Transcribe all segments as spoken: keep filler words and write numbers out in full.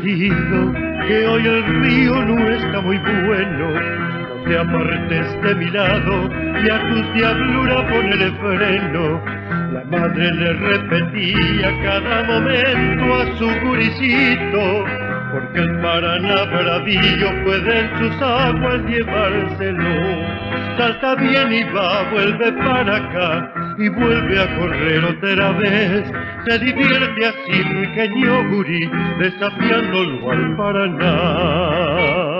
querido, que hoy el río no está muy bueno. No te apartes de mi lado y a tus diabluras ponele freno. La madre le repetía cada momento a su guricito, porque el Paraná bravío puede en sus aguas llevárselo. Salta bien y va, vuelve para acá y vuelve a correr otra vez. Se divierte así pequeño gurí, desafiándolo al Paraná.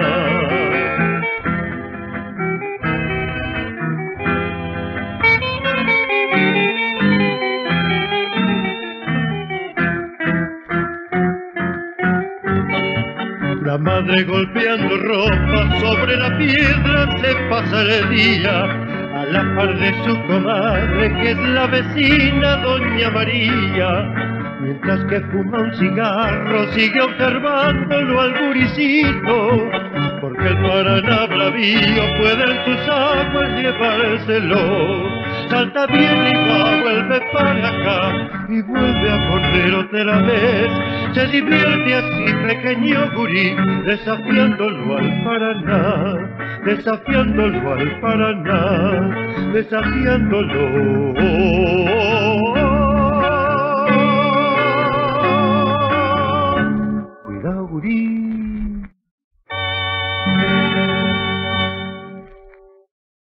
La madre golpeando ropa sobre la piedra se pasa el día, a la par de su comadre que es la vecina doña María. Mientras que fuma un cigarro sigue observándolo al guricito, porque el Paraná bravío puede en sus aguas llevárselo. Salta bien y va, vuelve para acá y vuelve a correr otra vez. Se divierte así pequeño gurí, desafiándolo al Paraná, desafiándolo al Paraná, desafiándolo.